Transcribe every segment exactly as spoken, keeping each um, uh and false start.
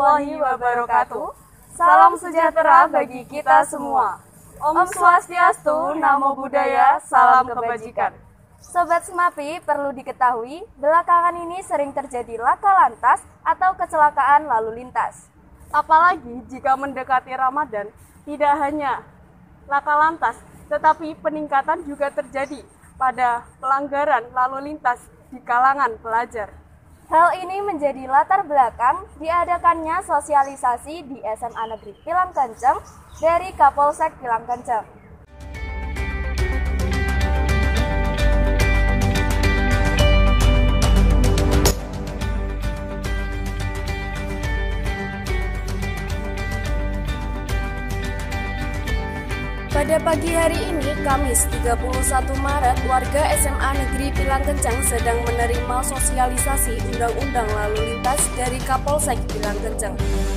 warahmatullahi wabarakatuh. Salam sejahtera bagi kita semua. Om Swastiastu, Namo Buddhaya, salam kebajikan. Sobat Semapi, perlu diketahui, belakangan ini sering terjadi laka lantas atau kecelakaan lalu lintas. Apalagi jika mendekati Ramadan, tidak hanya laka lantas, tetapi peningkatan juga terjadi pada pelanggaran lalu lintas di kalangan pelajar. Hal ini menjadi latar belakang diadakannya sosialisasi di S M A Negeri Pilang Kenceng dari Kapolsek Pilang Kenceng. Pada pagi hari ini, Kamis tiga puluh satu Maret, warga S M A Negeri Pilang Kenceng sedang menerima sosialisasi Undang-Undang Lalu Lintas dari Kapolsek Pilang Kenceng.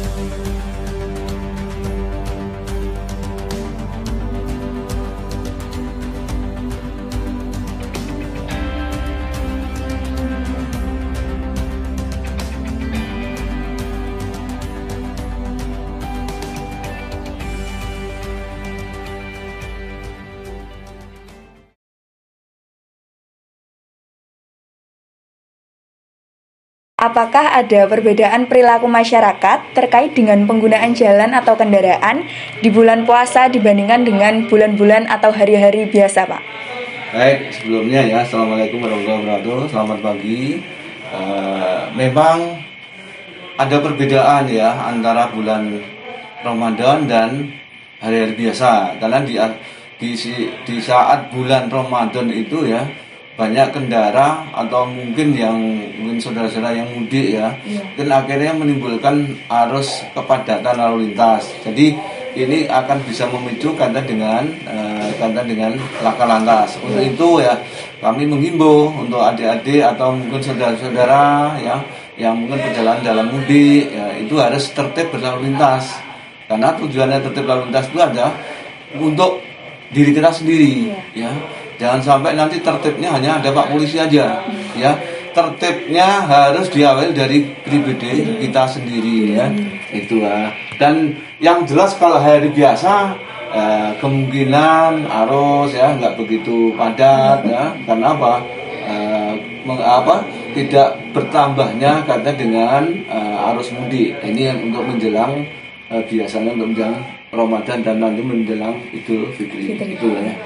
Apakah ada perbedaan perilaku masyarakat terkait dengan penggunaan jalan atau kendaraan di bulan puasa dibandingkan dengan bulan-bulan atau hari-hari biasa, Pak? Baik, sebelumnya ya, Assalamualaikum warahmatullahi wabarakatuh, selamat pagi. Uh, memang ada perbedaan ya antara bulan Ramadan dan hari-hari biasa. Karena di, di, di saat bulan Ramadan itu ya, banyak kendara atau mungkin yang mungkin saudara-saudara yang mudik ya, ya. Dan akhirnya menimbulkan arus kepadatan lalu lintas. Jadi ini akan bisa memicu kaitan dengan uh, kaitan dengan laka lantas. Untuk ya. Itu ya kami menghimbau untuk adik-adik atau mungkin saudara-saudara ya yang mungkin perjalanan dalam mudik ya, itu harus tertib berlalu lintas. Karena tujuannya tertib lalu lintas itu ada untuk diri kita sendiri ya. ya. Jangan sampai nanti tertibnya hanya ada Pak Polisi aja, ya. Tertibnya harus diawali dari pribadi kita sendiri, ya. Itu ya. Dan yang jelas kalau hari biasa eh, kemungkinan arus ya nggak begitu padat, ya. Karena apa? Eh, meng, apa? Tidak bertambahnya karena dengan eh, arus mudik. Ini yang untuk menjelang eh, biasanya untuk menjelang Ramadan dan nanti menjelang Idul Fitri. Itu ya.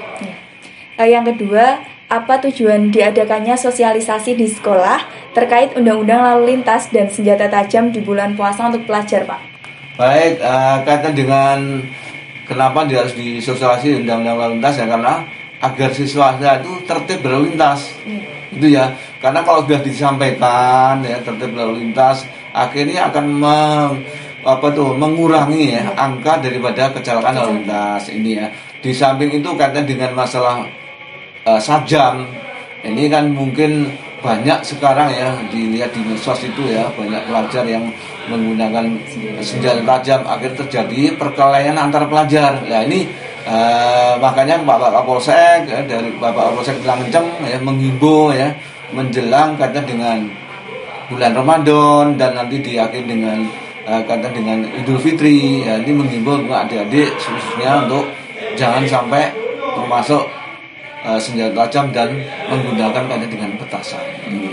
Yang kedua, apa tujuan diadakannya sosialisasi di sekolah terkait Undang-Undang Lalu Lintas dan senjata tajam di bulan puasa untuk pelajar, Pak? Baik, uh, kaitan dengan kenapa dia harus disosialisasi Undang-Undang Lalu Lintas ya, karena agar siswa itu tertib berlalu lintas. Hmm. Itu ya, karena kalau sudah disampaikan ya tertib berlalu lintas, akhirnya akan meng, apa tuh mengurangi ya angka daripada kecelakaan lalu lintas ini ya. Di samping itu kaitan dengan masalah Uh, sajam, ini kan mungkin banyak sekarang ya dilihat di medsos itu ya, banyak pelajar yang menggunakan senjata tajam, akhirnya terjadi perkelahian antar pelajar. Nah ini uh, makanya Bapak Kapolsek ya, dari Bapak Kapolsek Pilang Kenceng ya menghimbau ya menjelang kaitan dengan bulan Ramadan dan nanti diakhiri dengan uh, kaitan dengan Idul Fitri ya, ini menghimbau untuk adik-adik khususnya untuk jangan sampai termasuk Uh, senjata tajam dan menggunakan kaitan dengan petasan. Hmm.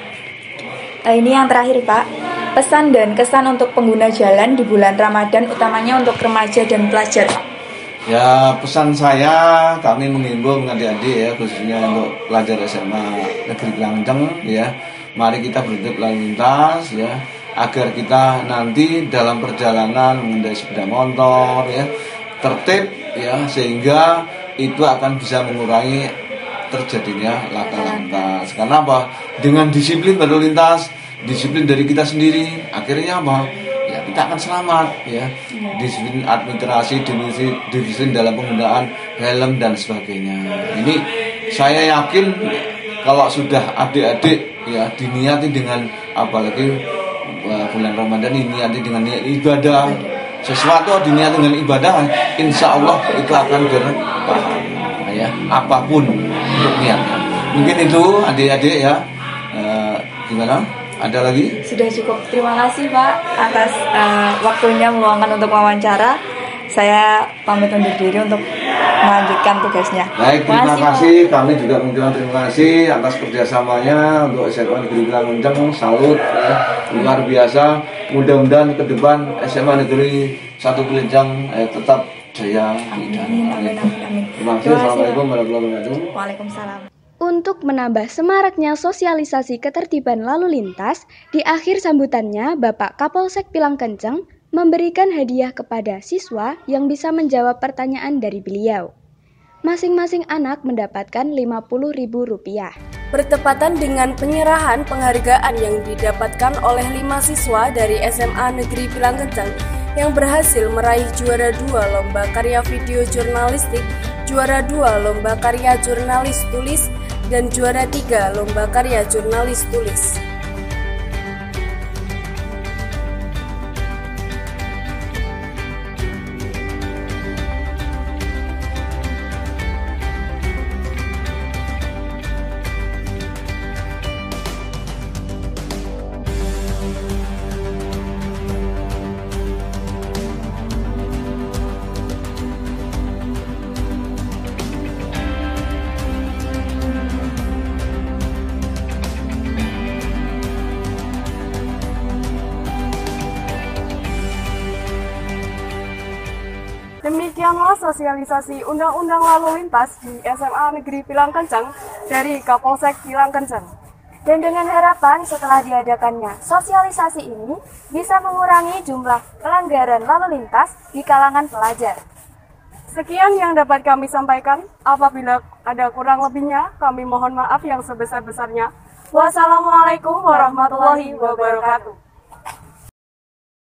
Uh, ini yang terakhir, Pak. Pesan dan kesan untuk pengguna jalan di bulan Ramadan, utamanya untuk remaja dan pelajar, Pak. Ya, pesan saya, kami menghimbau adik-adik ya, khususnya untuk pelajar S M A Negeri Pilang Kenceng ya. Mari kita bertertib lalu lintas ya, agar kita nanti dalam perjalanan mengendarai sepeda motor ya tertib ya, sehingga itu akan bisa mengurangi terjadinya laka lantas. Karena apa? Dengan disiplin berlalu lintas, disiplin dari kita sendiri, akhirnya apa? Ya kita akan selamat ya. Disiplin administrasi, disiplin, disiplin dalam penggunaan helm dan sebagainya. Ini saya yakin kalau sudah adik-adik ya diniati dengan, apalagi uh, bulan Ramadan ini niati dengan niat ibadah. Sesuatu diniat dengan ibadah, insya Allah itu akan berpahala ya, apapun untuk niatnya. Mungkin itu adik-adik ya, e, gimana? Ada lagi? Sudah cukup. Terima kasih Pak atas uh, waktunya meluangkan untuk wawancara. Saya pamit undur diri untuk melanjutkan tugasnya. Baik, terima kasih. Kami juga mengucapkan terima kasih atas kerjasamanya untuk S M A Negeri Pilangenceng. Salut, ya. Luar biasa. Mudah-mudahan ke depan S M A Negeri satu Pilangenceng eh, tetap jaya. Amin, amin, amin, amin. Terima kasih. Assalamualaikum warahmatullahi wabarakatuh. Waalaikumsalam. Untuk menambah semaraknya sosialisasi ketertiban lalu lintas, di akhir sambutannya Bapak Kapolsek Pilangkenceng memberikan hadiah kepada siswa yang bisa menjawab pertanyaan dari beliau. Masing-masing anak mendapatkan lima puluh ribu rupiah. Bertepatan dengan penyerahan penghargaan yang didapatkan oleh lima siswa dari S M A Negeri Pilangkenceng yang berhasil meraih juara dua lomba karya video jurnalistik, juara dua lomba karya jurnalis tulis, dan juara tiga lomba karya jurnalis tulis. Demikianlah sosialisasi Undang-Undang Lalu Lintas di S M A Negeri Pilangkenceng dari Kapolsek Pilangkenceng. Dan dengan harapan setelah diadakannya sosialisasi ini bisa mengurangi jumlah pelanggaran lalu lintas di kalangan pelajar. Sekian yang dapat kami sampaikan. Apabila ada kurang lebihnya, kami mohon maaf yang sebesar-besarnya. Wassalamualaikum warahmatullahi wabarakatuh.